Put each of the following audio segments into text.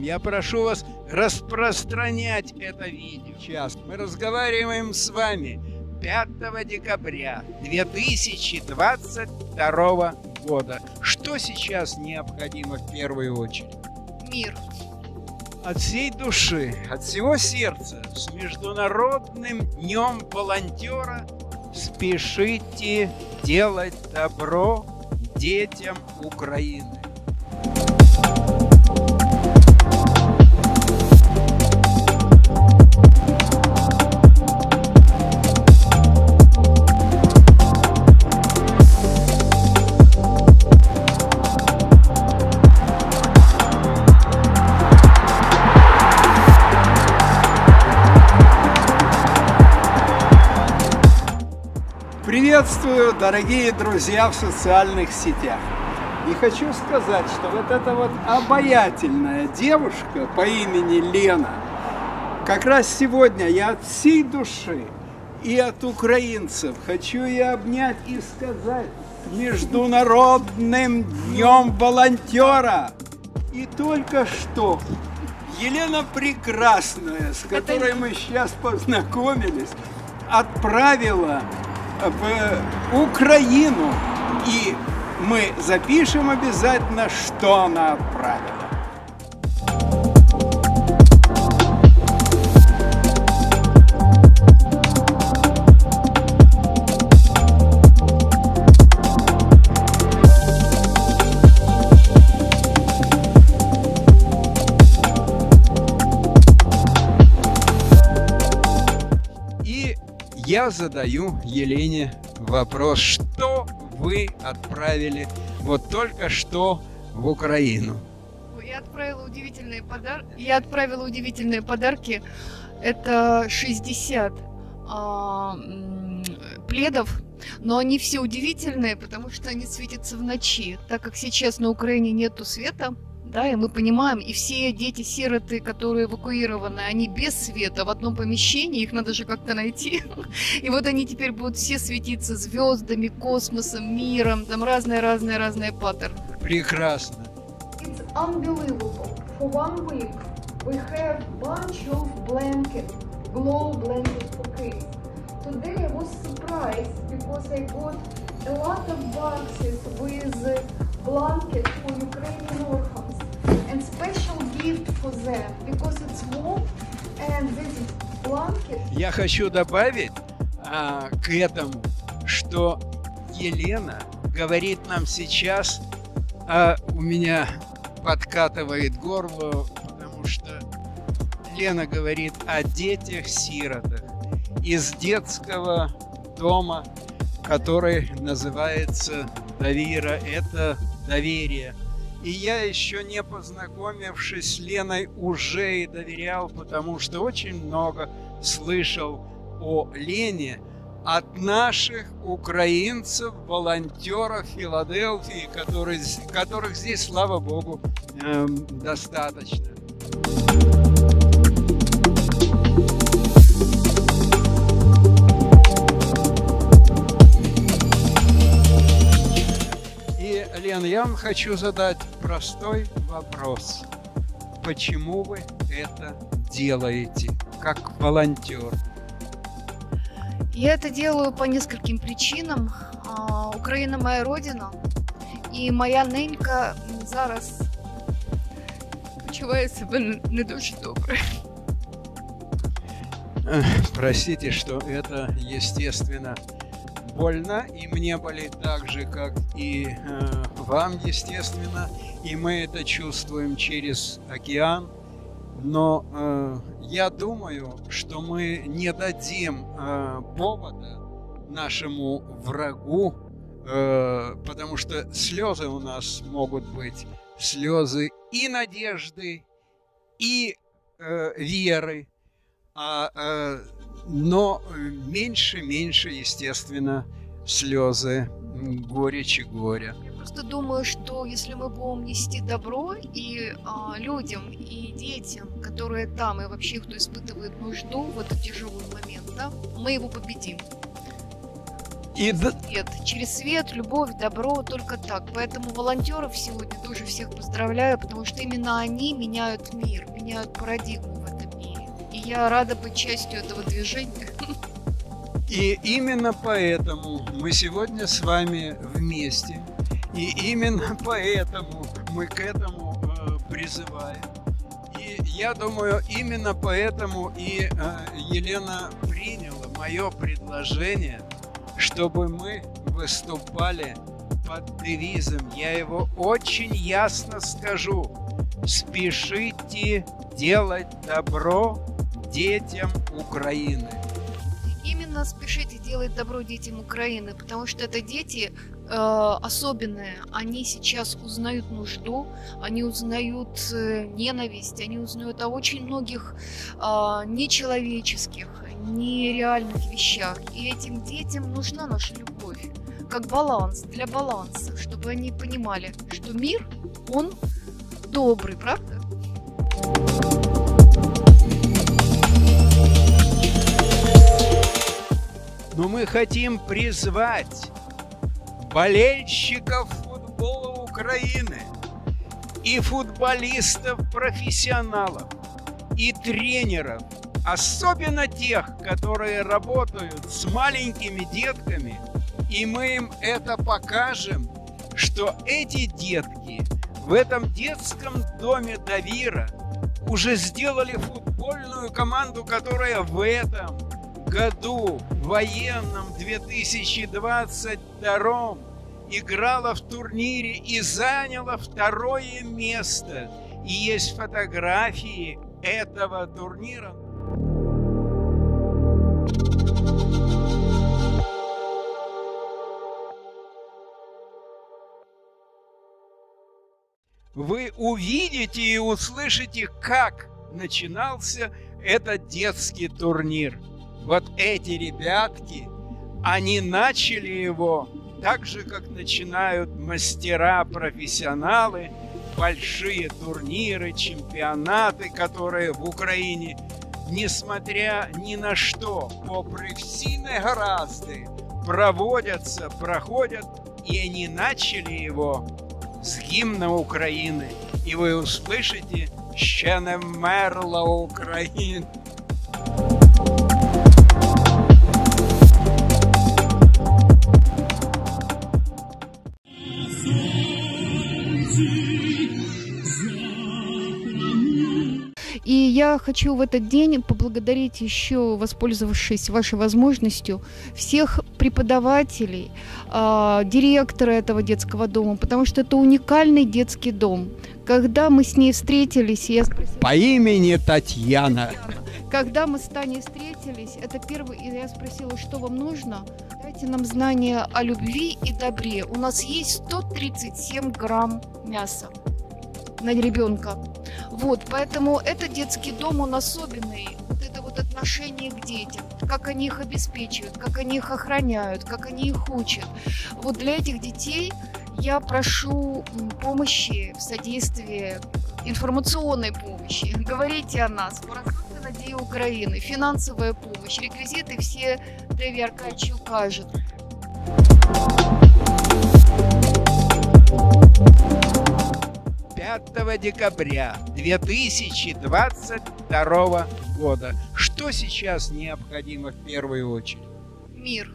Я прошу вас распространять это видео. Сейчас мы разговариваем с вами 5 декабря 2022 года. Что сейчас необходимо в первую очередь? Мир. От всей души, от всего сердца, с Международным днем волонтера спешите делать добро детям Украины. Приветствую, дорогие друзья в социальных сетях. И хочу сказать, что вот эта вот обаятельная девушка по имени Лена, как раз сегодня я от всей души и от украинцев хочу ее обнять и сказать с Международным днем волонтера. И только что Елена Прекрасная, с которой мы сейчас познакомились, отправила в Украину, и мы запишем обязательно, что она отправила. И я задаю Елене вопрос, что вы отправили вот только что в Украину? Я отправила удивительные подарки. Это 60 пледов, но они все удивительные, потому что они светятся в ночи, так как сейчас на Украине нету света. Да, и мы понимаем, и все дети-сироты, которые эвакуированы, они без света в одном помещении, их надо же как-то найти. И вот они теперь будут все светиться звездами, космосом, миром, там разные паттерны. Прекрасно. It's unbelievable. For 1 week we have bunch of blankets, glow blankets for kids. Today I was surprised because I got a lot of boxes with blankets for Ukrainian orphans. And special gift for them, because it's warm, and this blanket. Я хочу добавить к этому, что Елена говорит нам сейчас, у меня подкатывает горло, потому что Лена говорит о детях-сиротах из детского дома, который называется «Довира». Это доверие. И я еще не познакомившись с Леной уже и доверял, потому что очень много слышал о Лене от наших украинцев, волонтеров Филадельфии, которых здесь, слава Богу, достаточно. Лен, я вам хочу задать простой вопрос. Почему вы это делаете как волонтер? Я это делаю по нескольким причинам. Украина моя родина, і моя ненька зараз почуває себе не дуже добре. Простите, что это, естественно, больно, и мне болит так же, как и вам, естественно, и мы это чувствуем через океан, но я думаю, что мы не дадим повода нашему врагу, потому что слезы у нас могут быть, слезы и надежды, и веры, но меньше, естественно, слезы горечи, горя. Я просто думаю, что если мы будем нести добро и людям, и детям, которые там, и вообще, кто испытывает нужду в этот тяжелый момент, да, мы его победим. Через свет, любовь, добро, только так. Поэтому волонтеров сегодня тоже всех поздравляю, потому что именно они меняют мир, меняют парадигму в этом мире. И я рада быть частью этого движения. И именно поэтому мы сегодня с вами вместе. И именно поэтому мы к этому призываем. И я думаю, именно поэтому и Елена приняла мое предложение, чтобы мы выступали под девизом. Я его очень ясно скажу. Спешите делать добро детям Украины. Именно спешите делать добро детям Украины, потому что это дети особенные. Они сейчас узнают нужду, они узнают ненависть, они узнают о очень многих нечеловеческих, нереальных вещах. И этим детям нужна наша любовь, как баланс, для баланса, чтобы они понимали, что мир, он добрый, правда? Но мы хотим призвать болельщиков футбола Украины и футболистов-профессионалов, и тренеров, особенно тех, которые работают с маленькими детками, и мы им это покажем, что эти детки в этом детском доме Давира уже сделали футбольную команду, которая в этом году, военном 2022, играла в турнире и заняла 2-е место. И есть фотографии этого турнира. Вы увидите и услышите, как начинался этот детский турнир. Вот эти ребятки, они начали его так же, как начинают мастера-профессионалы, большие турниры, чемпионаты, которые в Украине, несмотря ни на что, попри всі негаразди, проводятся, проходят, и они начали его с гимна Украины. И вы услышите «Ще не вмерла Україна». И я хочу в этот день поблагодарить еще, воспользовавшись вашей возможностью, всех преподавателей, директора этого детского дома, потому что это уникальный детский дом. Когда мы с ней встретились, я спросила... По имени Татьяна. Когда мы с Таней встретились, это первый, и я спросила, что вам нужно? Дайте нам знания о любви и добре. У нас есть 137 грамм мяса на ребенка. Вот, поэтому этот детский дом, он особенный. Вот это вот отношение к детям, как они их обеспечивают, как они их охраняют, как они их учат. Вот для этих детей я прошу помощи в содействии, информационной помощи. Говорите о нас. Просмотрите «Надея Украины», финансовая помощь, реквизиты все Дэви Аркадьевич укажет. 5 декабря 2022 года. Что сейчас необходимо в первую очередь? Мир.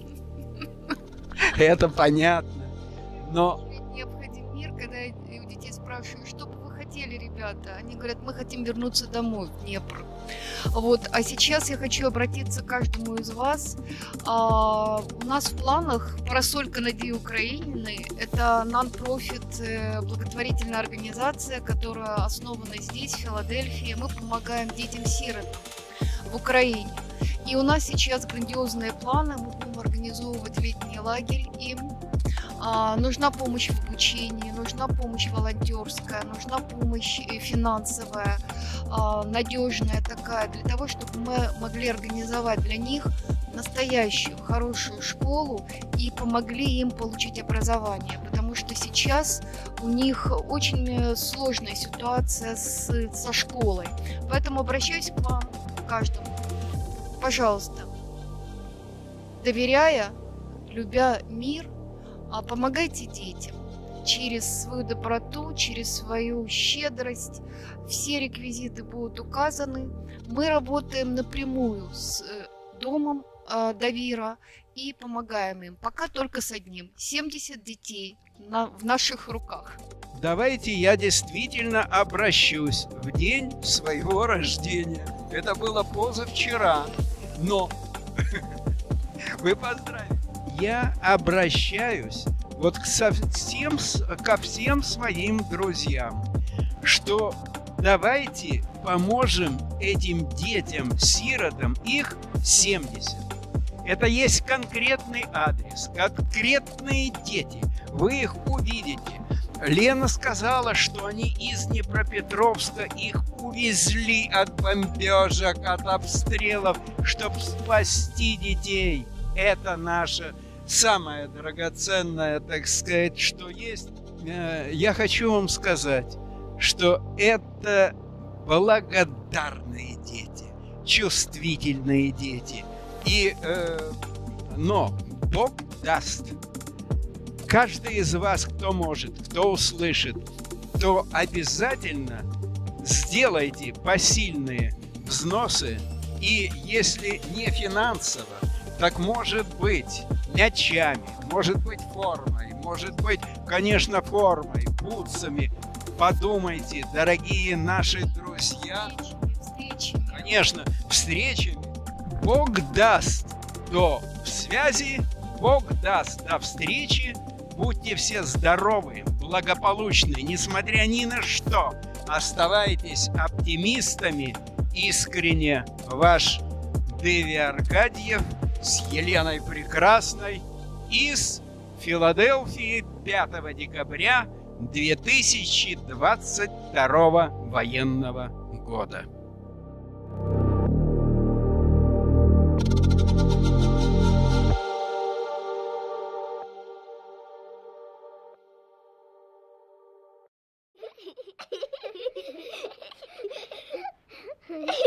Это понятно. Но необходим мир, когда я у детей спрашиваю, что бы вы хотели, ребята? Они говорят, мы хотим вернуться домой, в Днепр. Вот. А сейчас я хочу обратиться к каждому из вас. У нас в планах «Просолька Надеи Украины». Это нон-профит, благотворительная организация, которая основана здесь, в Филадельфии. Мы помогаем детям-сиротам в Украине. И у нас сейчас грандиозные планы. Мы будем организовывать летний лагерь им. Нужна помощь в обучении, нужна помощь волонтерская, нужна помощь финансовая, надежная такая, для того, чтобы мы могли организовать для них настоящую хорошую школу и помогли им получить образование, потому что сейчас у них очень сложная ситуация со школой. Поэтому обращаюсь к вам, к каждому, пожалуйста, доверяя, любя мир, помогайте детям через свою доброту, через свою щедрость. Все реквизиты будут указаны. Мы работаем напрямую с домом Давира и помогаем им. Пока только с одним. 70 детей в наших руках. Давайте я действительно обращусь в день своего рождения. Это было позавчера, но вы поздравили. Я обращаюсь вот ко всем своим друзьям, что давайте поможем этим детям-сиротам, их 70. Это есть конкретный адрес, конкретные дети. Вы их увидите. Лена сказала, что они из Днепропетровска, их увезли от бомбежек, от обстрелов, чтобы спасти детей. Это наше самое драгоценное, так сказать, что есть. Я хочу вам сказать, что это благодарные дети, чувствительные дети. Но Бог даст. Каждый из вас, кто может, кто услышит, то обязательно сделайте посильные взносы. И если не финансово, так может быть мячами, может быть формой, может быть, конечно, формой, бутсами. Подумайте, дорогие наши друзья, Встречами. конечно, встречами. Бог даст до связи, Бог даст до встречи. Будьте все здоровы, благополучны, несмотря ни на что. Оставайтесь оптимистами. Искренне ваш Дэви Аркадьев с Еленой Прекрасной из Филадельфии 5 декабря 2022 военного года. Hehehehe